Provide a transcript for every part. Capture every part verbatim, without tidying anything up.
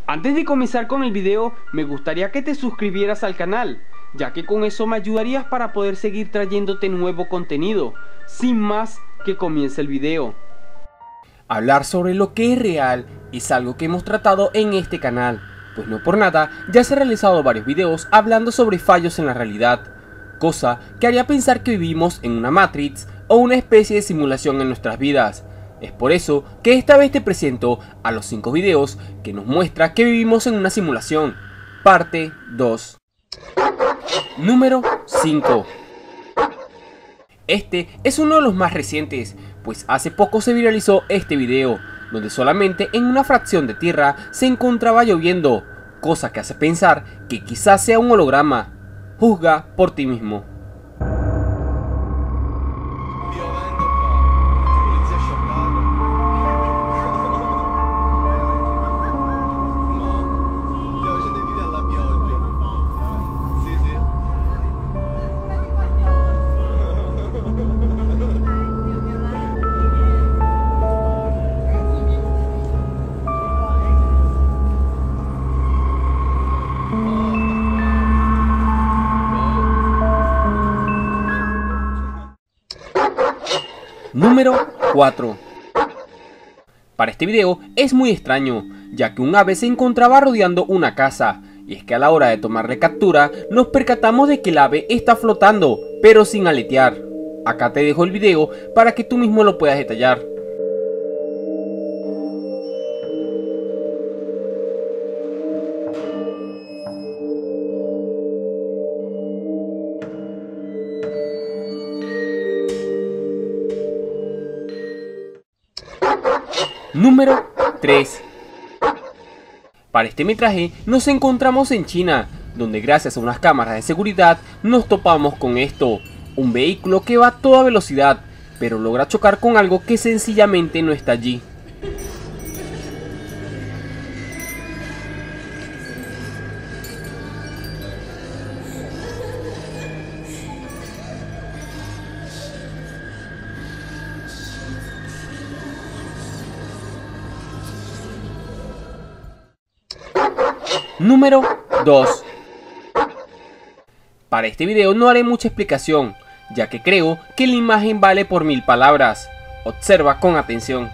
Antes de comenzar con el video, me gustaría que te suscribieras al canal, ya que con eso me ayudarías para poder seguir trayéndote nuevo contenido. Sin más, que comience el video. Hablar sobre lo que es real es algo que hemos tratado en este canal, pues no por nada ya se han realizado varios videos hablando sobre fallos en la realidad, cosa que haría pensar que vivimos en una Matrix o una especie de simulación en nuestras vidas. Es por eso que esta vez te presento a los cinco videos que nos muestra que vivimos en una simulación, parte dos. Número cinco. Este es uno de los más recientes, pues hace poco se viralizó este video, donde solamente en una fracción de tierra se encontraba lloviendo, cosa que hace pensar que quizás sea un holograma. Juzga por ti mismo. Número cuatro. Para este video es muy extraño, ya que un ave se encontraba rodeando una casa, y es que a la hora de tomarle captura nos percatamos de que el ave está flotando, pero sin aletear. Acá te dejo el video para que tú mismo lo puedas detallar. Número tres. Para este metraje nos encontramos en China, donde gracias a unas cámaras de seguridad nos topamos con esto, un vehículo que va a toda velocidad, pero logra chocar con algo que sencillamente no está allí. Número dos. Para este video no haré mucha explicación, ya que creo que la imagen vale por mil palabras. Observa con atención.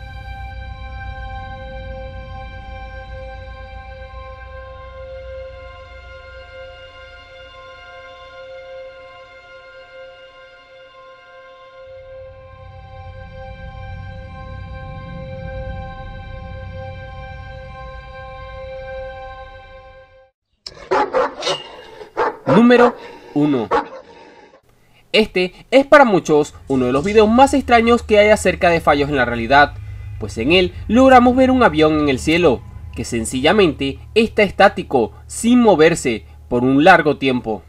Número uno. Este es para muchos uno de los videos más extraños que hay acerca de fallos en la realidad, pues en él logramos ver un avión en el cielo, que sencillamente está estático, sin moverse, por un largo tiempo.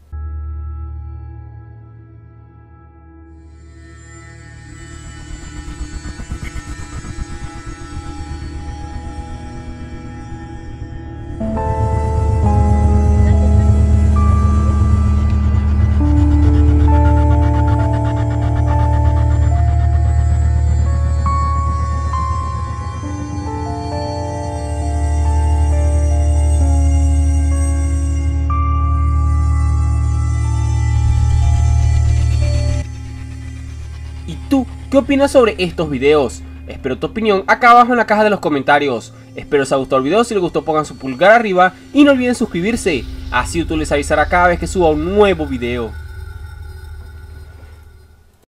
¿Y tú qué opinas sobre estos videos? Espero tu opinión acá abajo en la caja de los comentarios. Espero os haya gustado el video, si les gustó pongan su pulgar arriba y no olviden suscribirse, así YouTube les avisará cada vez que suba un nuevo video.